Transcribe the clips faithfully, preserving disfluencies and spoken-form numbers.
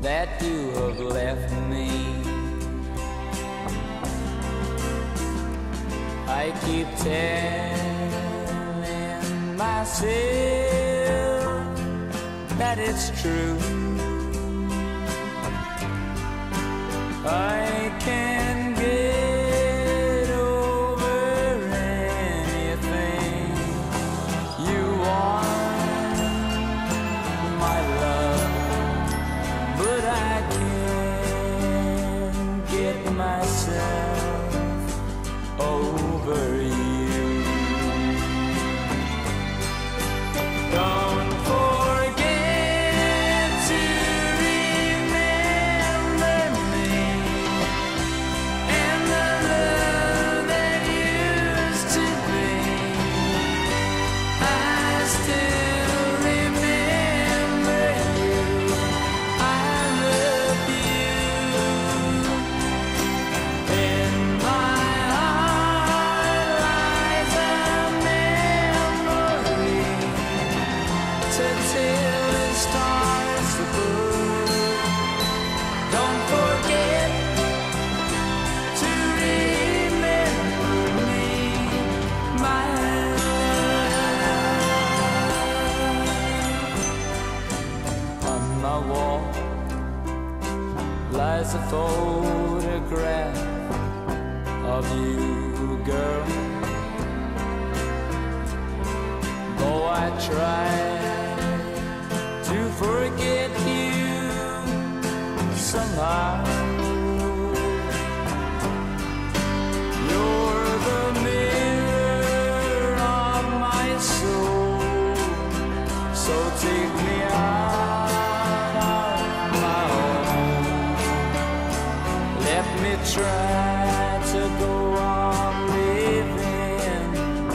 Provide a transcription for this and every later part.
that you have left me. I keep telling myself that it's true. I can get over anything you want, my love, but I can't get myself over you. Don't forget to remember me and the love that used to be. I still remember you. I love you. In my heart lies a memory to tell the stars above. Don't forget to remember me, my love. On my wall lies a photograph of you, girl. Though I try to forget you somehow, you're the mirror of my soul. So take me out of my home. Let me try to go on living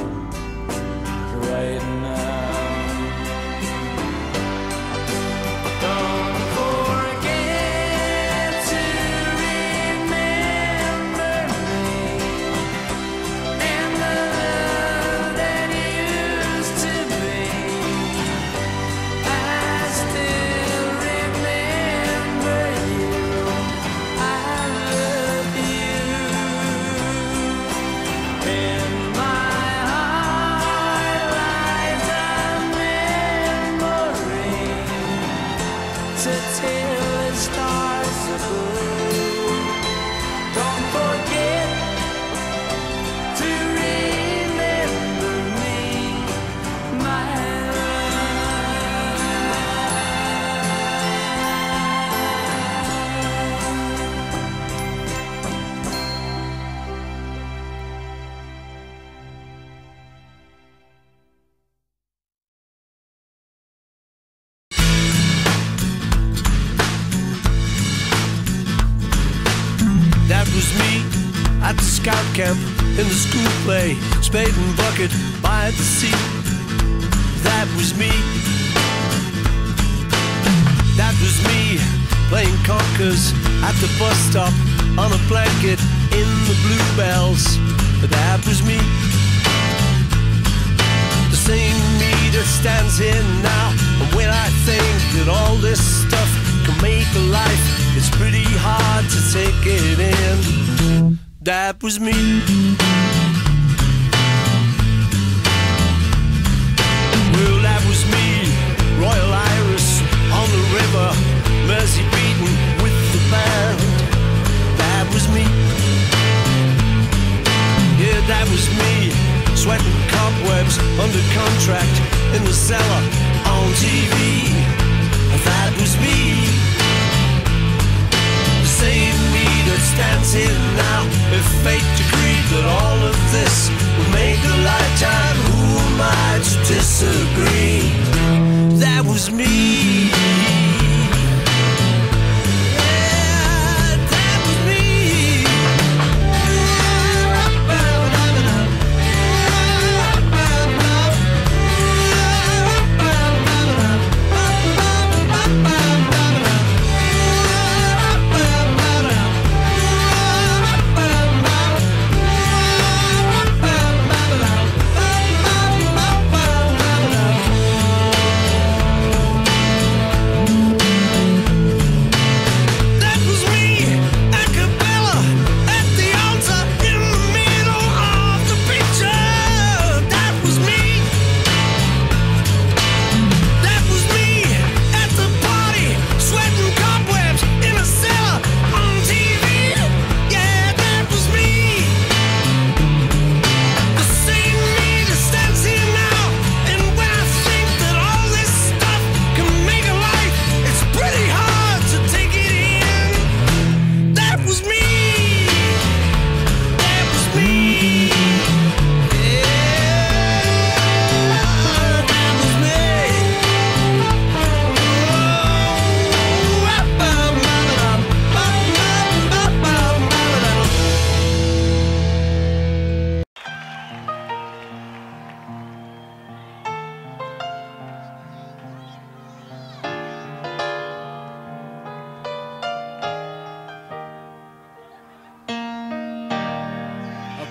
right now. Don't forget to remember me and the love that used to be. I still remember you. I love you. In my heart lies a memory to tell the stars above. Don't forget to remember me, my That was me at the scout camp in the school play, spade and bucket by the sea. That was me. That was me playing conkers at the bus stop on a blanket in the bluebells. That was me. The same me that stands here now. And when I think that all this stuff can make a life, it's pretty hard to take it in. That was me. Well, that was me, Royal Iris on the river, Mersey beaten with the band. That was me. Yeah, that was me, sweating cobwebs under contract in the cellar on T V. That was me. The same me that stands here now. If fate decreed that all of this would make a lifetime, who am I to disagree?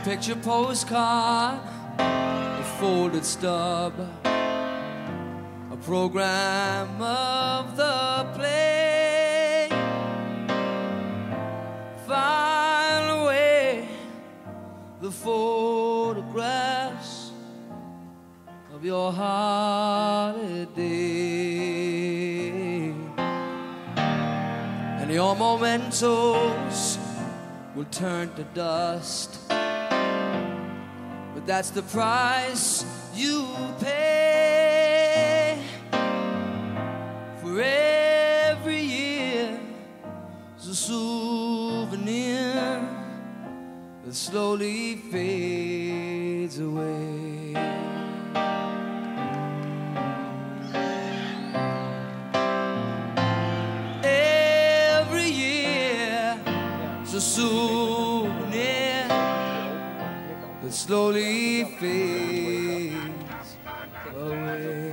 picture postcard, a folded stub, a program of the play. File away the photographs of your holiday, and your mementos will turn to dust. But that's the price you pay for every year. It's a souvenir that slowly fades away. Every year it's a souvenir that slowly fades away.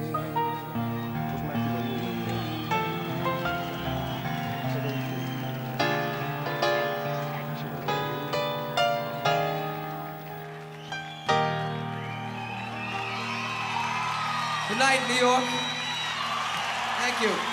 Good night, New York. Thank you.